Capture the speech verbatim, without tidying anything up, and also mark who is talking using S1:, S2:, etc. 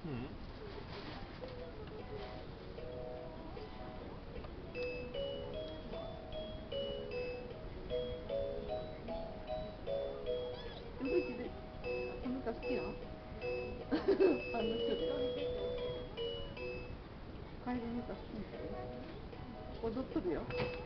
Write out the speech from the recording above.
S1: うちでこの歌好きなの？あの人で帰りの歌好きな人踊っとるよ。